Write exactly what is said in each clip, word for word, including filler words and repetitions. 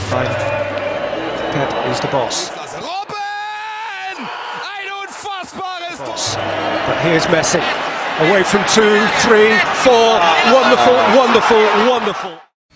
Fine. Pep is the boss. Robben! Ein unfassbares boss. But here's Messi. Away from two, three, four. Wonderful, wonderful, wonderful.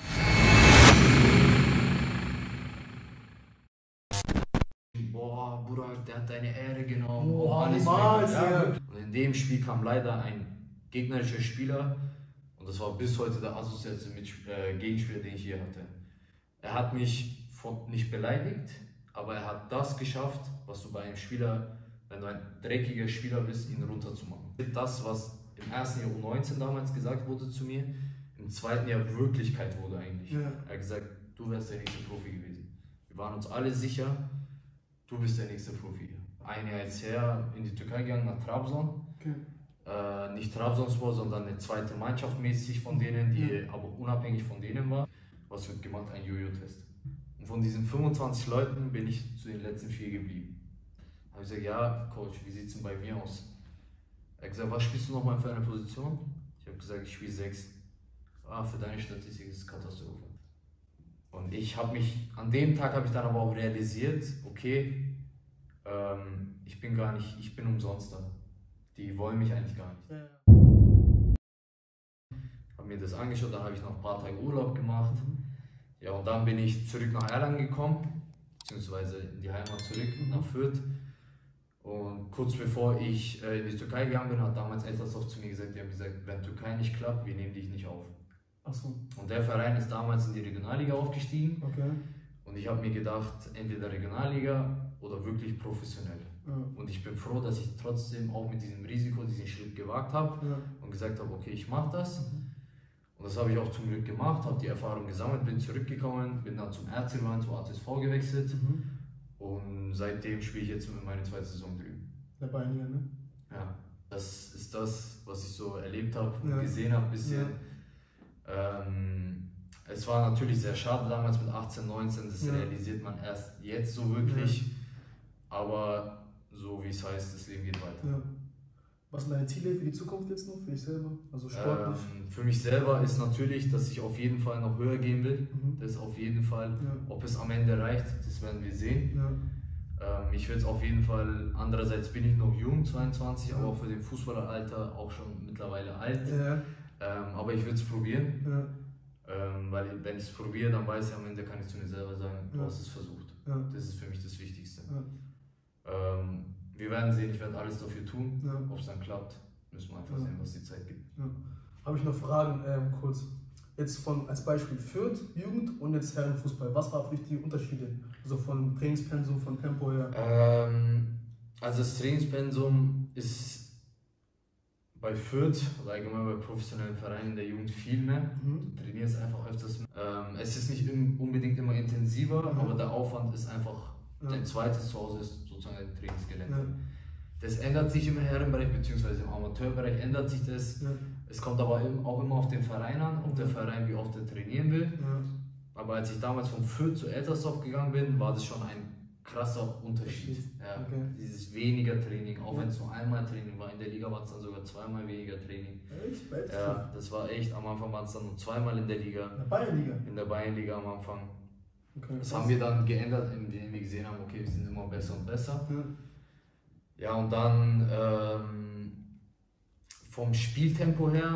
Boah, Bruder, der hat deine Ehre genommen. Boah, alles niemals, ja. ja. Und in dem Spiel kam leider ein gegnerischer Spieler und das war bis heute der asozialste äh, Gegenspieler, den ich je hatte. Er hat mich von, nicht beleidigt, aber er hat das geschafft, was du bei einem Spieler, wenn du ein dreckiger Spieler bist, ihn runterzumachen. Das, was im ersten Jahr U neunzehn damals gesagt wurde zu mir, im zweiten Jahr Wirklichkeit wurde eigentlich. Ja. Er hat gesagt, du wärst der nächste Profi gewesen. Wir waren uns alle sicher, du bist der nächste Profi. Ein Jahr jetzt her in die Türkei gegangen, nach Trabzon. Okay. Äh, nicht Trabzonspor, sondern eine zweite Mannschaft mäßig von denen, die ja. aber unabhängig von denen war. Was wird gemacht? Ein Jojo-Test. Und von diesen fünfundzwanzig Leuten bin ich zu den letzten vier geblieben. Da habe ich gesagt, ja, Coach, wie sieht es denn bei mir aus? Er hat gesagt, was spielst du nochmal für eine Position? Ich habe gesagt, ich spiele sechs. Ah, für deine Statistik ist es Katastrophe. Und ich habe mich, an dem Tag habe ich dann aber auch realisiert, okay, ähm, ich bin gar nicht, ich bin umsonst da. Die wollen mich eigentlich gar nicht. Ja. Habe mir das angeschaut, dann habe ich noch ein paar Tage Urlaub gemacht. Ja, und dann bin ich zurück nach Erlangen gekommen, beziehungsweise in die Heimat zurück, nach Fürth. Und kurz bevor ich äh, in die Türkei gegangen bin, hat damals Eltersdorf zu mir gesagt, die haben gesagt, wenn Türkei nicht klappt, wir nehmen dich nicht auf. Ach so. Und der Verein ist damals in die Regionalliga aufgestiegen. Okay. Und ich habe mir gedacht, entweder Regionalliga oder wirklich professionell. Ja. Und ich bin froh, dass ich trotzdem auch mit diesem Risiko diesen Schritt gewagt habe ja. und gesagt habe, okay, ich mache das. Mhm. Und das habe ich auch zum Glück gemacht, habe die Erfahrung gesammelt, bin zurückgekommen, bin dann zum R C Wein, zu A T S V gewechselt. Mhm. Und seitdem spiele ich jetzt meine zweite Saison drüben. Der Bayernliga, ne? Ja, das ist das, was ich so erlebt habe und ja. gesehen habe ein bisschen. Ja. Ähm, es war natürlich sehr schade damals mit achtzehn, neunzehn, das ja. realisiert man erst jetzt so wirklich. Ja. Aber so wie es heißt, das Leben geht weiter. Ja. Was sind deine Ziele für die Zukunft jetzt noch, für dich selber? Also sportlich? Ähm, für mich selber ist natürlich, dass ich auf jeden Fall noch höher gehen will. Mhm. Das auf jeden Fall. Ja. Ob es am Ende reicht, das werden wir sehen. Ja. Ähm, ich will es auf jeden Fall, andererseits bin ich noch jung, zweiundzwanzig, ja. aber auch für den Fußballeralter auch schon mittlerweile alt. Ja. Ähm, aber ich will es probieren. Ja. Ähm, weil wenn ich es probiere, dann weiß ich am Ende, kann ich zu mir selber sagen, du ja. hast es versucht. Ja. Das ist für mich das Wichtigste. Ja. Ähm, wir werden sehen, ich werde alles dafür tun. Ja. Ob es dann klappt, müssen wir einfach ja. sehen, was die Zeit gibt. Ja. Habe ich noch Fragen, ähm, kurz. Jetzt von, als Beispiel Fürth, Jugend und jetzt Herrenfußball. Was waren für dich die Unterschiede? Also von Trainingspensum, von Tempo her? Ähm, also das Trainingspensum ist bei Fürth oder allgemein bei professionellen Vereinen in der Jugend viel mehr. Mhm. Du trainierst einfach öfters. Ähm, es ist nicht unbedingt immer intensiver, mhm. aber der Aufwand ist einfach, ja. dein zweites Zuhause ist sozusagen ein Trainingsgelände. Ja. Das ändert sich im Herrenbereich bzw. im Amateurbereich ändert sich das. Ja. Es kommt aber auch immer auf den Verein an, ob der Verein wie oft er trainieren will. Ja. Aber als ich damals von Fürth zu Eltersdorf gegangen bin, war das schon ein krasser Unterschied. Ja. Okay. Dieses weniger Training, auch ja. wenn es nur einmal Training war, in der Liga war es dann sogar zweimal weniger Training. Echt? Ja, das war echt, am Anfang waren es dann nur zweimal in der Liga. In der Bayernliga? In der Bayernliga am Anfang. Okay, das haben wir dann geändert, indem wir gesehen haben, okay, wir sind immer besser und besser. Ja, ja und dann ähm, vom Spieltempo her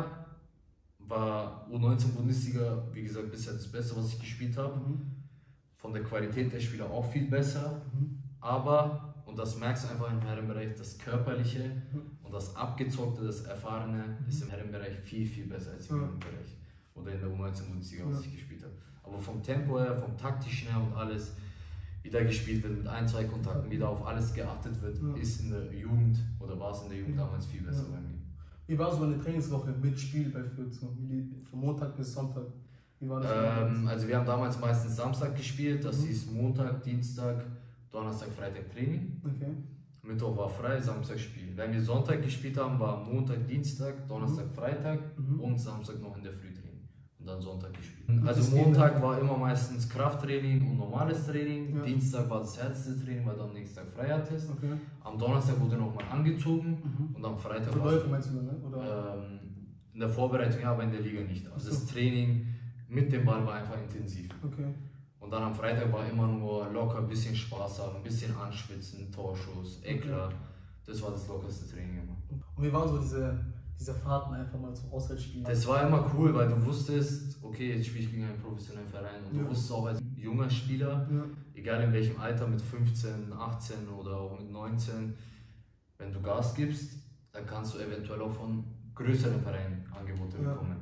war U neunzehn Bundesliga, wie gesagt, bisher das Beste, was ich gespielt habe. Mhm. Von der Qualität der Spieler auch viel besser. Mhm. Aber, und das merkst du einfach im Herrenbereich, das Körperliche mhm. und das Abgezockte, das Erfahrene mhm. ist im Herrenbereich viel, viel besser als im ja. Jugendbereich. Oder in der U neunzehn Bundesliga, was ja. ich gespielt habe. Aber vom Tempo her, vom taktischen her und alles, wie da gespielt wird, mit ein, zwei Kontakten, wie da auf alles geachtet wird, ja. ist in der Jugend oder war es in der Jugend damals viel besser ja. bei mir. Wie war so eine Trainingswoche mit Spiel bei Fürth, so von Montag bis Sonntag? Wie war das? Ähm, also wir haben damals meistens Samstag gespielt, das mhm. hieß Montag, Dienstag, Donnerstag, Freitag Training. Okay. Mittwoch war frei, Samstag Spiel. Wenn wir Sonntag gespielt haben, war Montag, Dienstag, Donnerstag, mhm. Freitag mhm. und Samstag noch in der Früh Training. Und dann Sonntag gespielt. Also Montag war immer meistens Krafttraining und normales Training. Ja. Dienstag war das härteste Training, weil du am nächsten Tag frei hattest. Okay. Am Donnerstag wurde nochmal angezogen mhm. und am Freitag war Läufe meinst du, ne? Oder? Ähm, in der Vorbereitung, ja, aber in der Liga nicht. Also so. Das Training mit dem Ball war einfach intensiv. Okay. Und dann am Freitag war immer nur locker, ein bisschen Spaß haben, ein bisschen anschwitzen, Torschuss, Eklat. Das war das lockerste Training immer. Und wie waren so diese, diese Fahrten einfach mal zum Auswärtsspielen? Das war immer cool, weil du wusstest, okay, jetzt spiele ich gegen einen professionellen Verein. Und du ja. wusstest auch als junger Spieler, ja. egal in welchem Alter, mit fünfzehn, achtzehn oder auch mit neunzehn, wenn du Gas gibst, dann kannst du eventuell auch von größeren Vereinen Angebote ja. bekommen.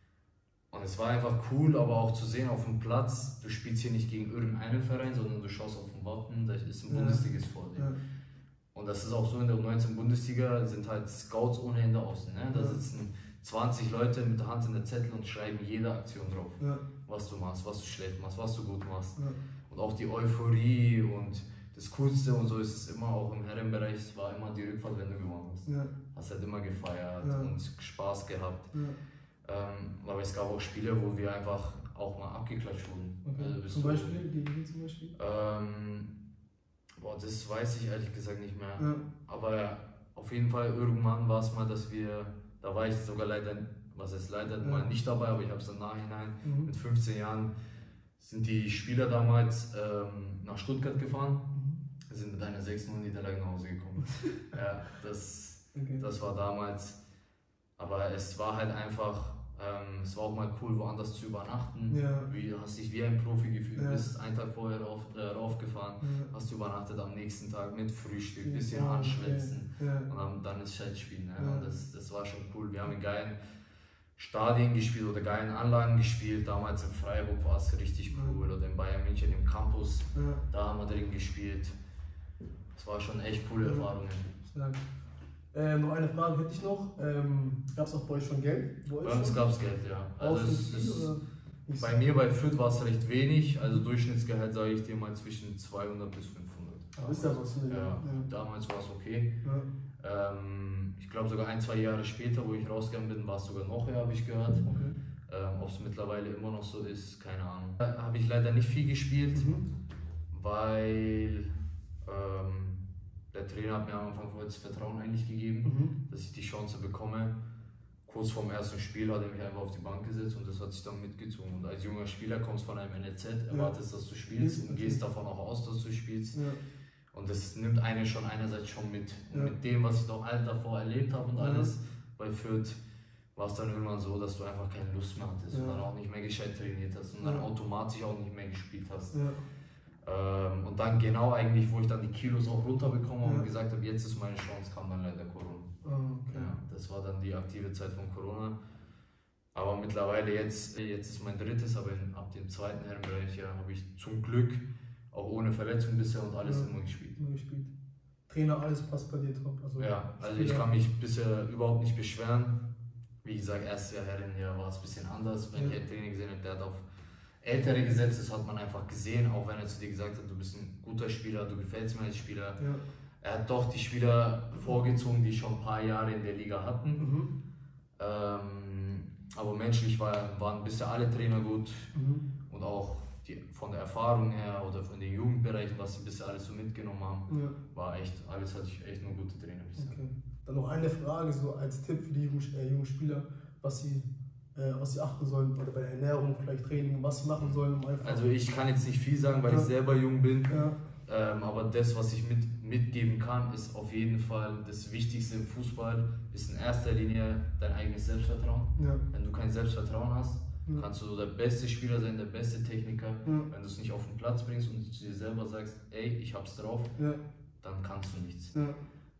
Und es war einfach cool, aber auch zu sehen auf dem Platz, du spielst hier nicht gegen irgendeinen Verein, sondern du schaust auf den Wappen, da ist ein ja. Bundesligist vor dir. Ja. Und das ist auch so in der U neunzehn Bundesliga, sind halt Scouts ohne Ende außen. Ne? Da ja. sitzen zwanzig Leute mit der Hand in der Zettel und schreiben jede Aktion drauf. Ja. Was du machst, was du schlecht machst, was du gut machst. Ja. Und auch die Euphorie und das Coolste und so ist es immer auch im Herrenbereich, es war immer die Rückfahrt, wenn du gewonnen hast. Ja. Hast halt immer gefeiert ja. und Spaß gehabt. Ja. Ähm, aber es gab auch Spiele, wo wir einfach auch mal abgeklatscht wurden. Okay. Also zum Beispiel? Gegen zum Beispiel? Ähm, boah, das weiß ich ehrlich gesagt nicht mehr. Ja. Aber auf jeden Fall irgendwann war es mal, dass wir, da war ich sogar leider, was heißt leider, ja. mal nicht dabei, aber ich habe es im Nachhinein, mhm. mit fünfzehn Jahren sind die Spieler damals ähm, nach Stuttgart gefahren, mhm. sind mit einer sechs null Niederlage nach Hause gekommen. ja, das, okay. das war damals, aber es war halt einfach, Ähm, es war auch mal cool, woanders zu übernachten. Ja. Wie, hast dich wie ein Profi gefühlt, ja. bist einen Tag vorher rauf, äh, raufgefahren, ja. hast du übernachtet am nächsten Tag mit Frühstück, ein bisschen ja. anschwitzen ja. und dann, dann ist Schaltspiel. Ne? Ja. Und das, das war schon cool. Wir haben in geilen Stadien gespielt oder geilen Anlagen gespielt. Damals in Freiburg war es richtig cool oder in Bayern München im Campus, ja. da haben wir drin gespielt. Das war schon echt coole ja. Erfahrungen. Ja. Äh, noch eine Frage hätte ich noch. Ähm, gab es auch bei euch schon Geld? Bei, bei uns gab es Geld, ja. Also es, es, bei mir bei Fürth war es recht wenig. Also Durchschnittsgehalt sage ich dir mal zwischen zweihundert bis fünfhundert. Ah, ist ja was? Ne? Ja, ja. Damals war es okay. Ja. Ähm, ich glaube sogar ein, zwei Jahre später, wo ich rausgegangen bin, war es sogar noch höher, habe ich gehört. Okay. Ähm, Ob es mittlerweile immer noch so ist, keine Ahnung. Da habe ich leider nicht viel gespielt, mhm. weil ähm, der Trainer hat mir am Anfang das Vertrauen eigentlich gegeben, mhm. dass ich die Chance bekomme. Kurz vorm ersten Spiel hat er mich einfach auf die Bank gesetzt und das hat sich dann mitgezogen. Und als junger Spieler kommst du von einem N L Z, erwartest, ja. dass du spielst und gehst davon auch aus, dass du spielst. Ja. Und das nimmt einen schon einerseits schon mit. Und ja. mit dem, was ich doch all davor erlebt habe und ja. alles, bei Fürth war es dann irgendwann so, dass du einfach keine Lust mehr hattest ja. und dann auch nicht mehr gescheit trainiert hast und ja. dann automatisch auch nicht mehr gespielt hast. Ja. Ähm, und dann genau eigentlich, wo ich dann die Kilos auch runterbekommen habe ja. und gesagt habe, jetzt ist meine Chance, kam dann leider Corona. Oh, okay. Ja, das war dann die aktive Zeit von Corona. Aber mittlerweile jetzt, jetzt ist mein drittes, aber in, ab dem zweiten Herrenbereich ja, habe ich zum Glück auch ohne Verletzung bisher und alles ja, immer gespielt. Immer gespielt. Trainer, alles passt bei dir top. Also ja, also ich kann mich bisher überhaupt nicht beschweren. Wie gesagt, erstes Jahr Herrenjahr war es ein bisschen anders. Wenn ja. ich ein Training gesehen habe, der hat auf Ältere gesetzt, das hat man einfach gesehen, auch wenn er zu dir gesagt hat, du bist ein guter Spieler, du gefällst mir als Spieler. Ja. Er hat doch die Spieler vorgezogen, die schon ein paar Jahre in der Liga hatten. Mhm. Ähm, aber menschlich war, waren bisher alle Trainer gut mhm. und auch die, von der Erfahrung her oder von den Jugendbereichen, was sie bisher alles so mitgenommen haben, ja. war echt, alles hatte ich echt nur gute Trainer bisher. Okay. Dann noch eine Frage, so als Tipp für die jungen, äh, jungen Spieler, was sie Äh, was sie achten sollen oder bei der Ernährung, vielleicht Training, was sie machen sollen. Um einfach also ich kann jetzt nicht viel sagen, weil ja. ich selber jung bin, ja. ähm, aber das, was ich mit, mitgeben kann, ist auf jeden Fall das Wichtigste im Fußball, ist in erster Linie dein eigenes Selbstvertrauen. Ja. Wenn du kein Selbstvertrauen hast, ja. kannst du der beste Spieler sein, der beste Techniker. Ja. Wenn du es nicht auf den Platz bringst und zu dir selber sagst, ey, ich hab's drauf, ja. dann kannst du nichts. Ja.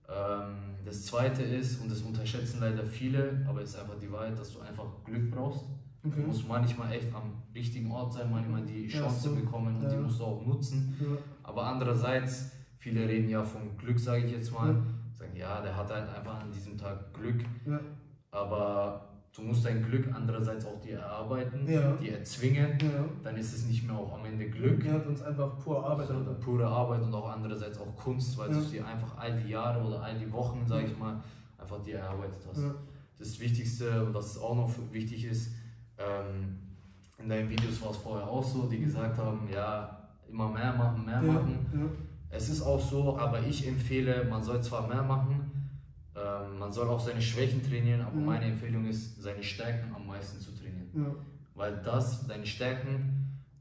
Das zweite ist, und das unterschätzen leider viele, aber es ist einfach die Wahrheit, dass du einfach Glück brauchst. Okay. Du musst manchmal echt am richtigen Ort sein, manchmal die Chance ja, so. bekommen und ja. die musst du auch nutzen. Ja. Aber andererseits, viele reden ja von Glück, sage ich jetzt mal, ja. sagen, ja, der hat halt einfach an diesem Tag Glück. Ja. Aber du musst dein Glück andererseits auch dir erarbeiten, ja. dir erzwingen, ja. dann ist es nicht mehr auch am Ende Glück. Ja, sonst einfach pure Arbeit. Sondern pure Arbeit und auch andererseits auch Kunst, weil ja. du dir einfach all die Jahre oder all die Wochen, sage ich mal, einfach dir erarbeitet hast. Ja. Das Wichtigste, und was auch noch wichtig ist, ähm, in deinen Videos war es vorher auch so, die gesagt haben, ja, immer mehr machen, mehr ja. machen. Ja. Es ist auch so, aber ich empfehle, man soll zwar mehr machen, Ähm, man soll auch seine Schwächen trainieren, aber ja. meine Empfehlung ist, seine Stärken am meisten zu trainieren. Ja. Weil das, deine Stärken,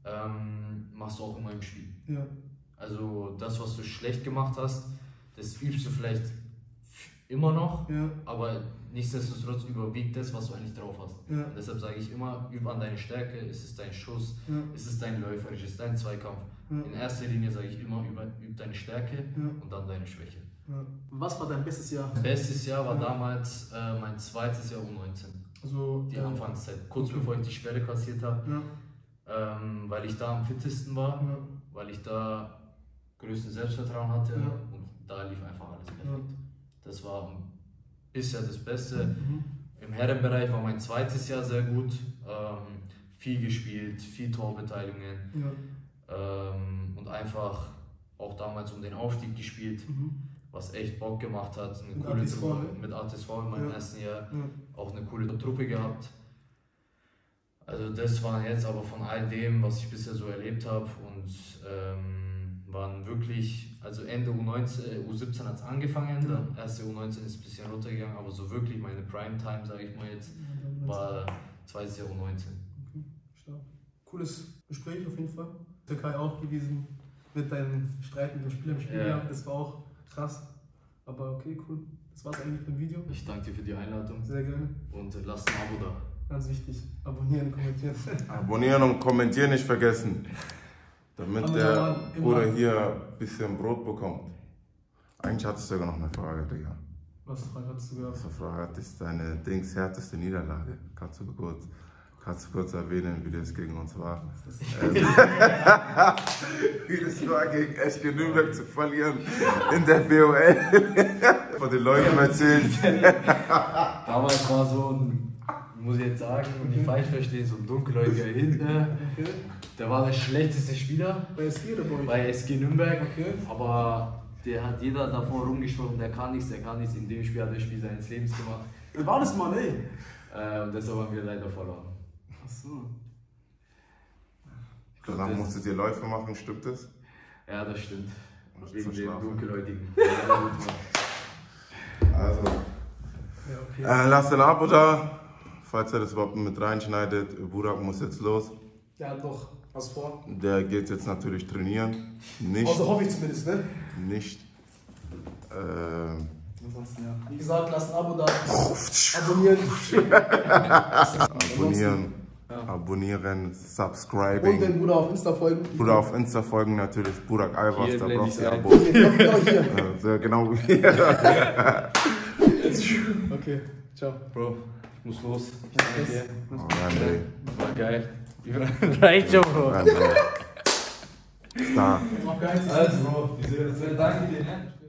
ähm, machst du auch immer im Spiel. Ja. Also das, was du schlecht gemacht hast, das übst du vielleicht immer noch, Ja. aber nichtsdestotrotz überwiegt das, was du eigentlich drauf hast. Ja. Und deshalb sage ich immer, üb an deine Stärke, ist es dein Schuss, Ja. ist es dein Läuferisch, ist es dein Zweikampf. Ja. In erster Linie sage ich immer, üb, üb deine Stärke Ja. und dann deine Schwäche. Ja. Was war dein bestes Jahr? Bestes Jahr war Ja. damals äh, mein zweites Jahr U neunzehn. Also, Die äh, Anfangszeit, kurz okay. bevor ich die Sperre kassiert habe, Ja. ähm, weil ich da am fittesten war, Ja. weil ich da größten Selbstvertrauen hatte Ja. und da lief einfach alles perfekt. Ja. Das war bisher das Beste. Mhm. Im Herrenbereich war mein zweites Jahr sehr gut, ähm, viel gespielt, viel Torbeteiligungen Ja. ähm, und einfach auch damals um den Aufstieg gespielt, Mhm. was echt Bock gemacht hat. Eine Mit coole A T S V, Truppe, ne? mit A T S V in meinem Ja. ersten Jahr. Ja. Auch eine coole Truppe gehabt. Also das war jetzt aber von all dem, was ich bisher so erlebt habe und ähm, waren wirklich, also Ende U neunzehn, U siebzehn hat es angefangen, Ja. dann erste U neunzehn ist ein bisschen runtergegangen, aber so wirklich meine Primetime, sage ich mal jetzt, war zweites Jahr U neunzehn. Okay, stark. Cooles Gespräch auf jeden Fall. Türkei auch gewesen mit deinem Streit mit dem Spieler im Spiel. Ja. Ja. Das war auch krass. Aber okay, cool. Das war's eigentlich mit dem Video. Ich danke dir für die Einladung Sehr gerne. und lasst ein Abo da. Ganz wichtig. Abonnieren, kommentieren. Abonnieren und kommentieren nicht vergessen. Damit Aber der ja, immer. Bruder hier ein bisschen Brot bekommt. Eigentlich hattest du sogar noch eine Frage, Digga. Was Frage hattest du gehabt? Was Frage hat, ist deine Dings härteste Niederlage. Kannst du kurz, kannst du kurz erwähnen, wie das gegen uns war? Ähm, wie das war, gegen Eschke Nürnberg zu verlieren in der B O L. Von den Leuten erzählt. Damals war so ein, muss ich jetzt sagen, und nicht falsch verstehen, so ein dunkelhäutiger Hinter. Okay. Der war der schlechteste Spieler Bei S G oder bei euch? bei S G Nürnberg, Okay. aber der hat jeder davor rumgesprochen, der kann nichts, der kann nichts. In dem Spiel hat er das Spiel seines Lebens gemacht. Wer war das mal, ey? Äh, und deshalb haben wir leider verloren. Achso. Danach Das- musstet ihr Läufe machen, stimmt das? Ja, das stimmt. Musst Wegen dem verschlafen. dunkelhäutigen. Also, Ja, okay. äh, lasst ein Abo da, falls er das überhaupt mit reinschneidet. Burak muss jetzt los. Der hat noch was vor. Der geht jetzt natürlich trainieren. Nicht, Also hoffe ich zumindest, ne? nicht. Äh, Ansonsten, ja. Wie gesagt, lasst ein Abo da. Abonnieren. abonnieren, Ja. abonnieren, Und subscribing. den Bruder auf Insta folgen. Bruder auf Insta folgen natürlich, Burak Alvas, Hier da blende brauchst ich's du ein. Abo. Genau, genau hier. Äh, sehr genau wie Okay, ciao. Bro, ich muss los. Ich danke dir. Oh, André, War geil. Reicht schon, Bro. André. Star. Noch geil. Also, Bro, danke dir, ne?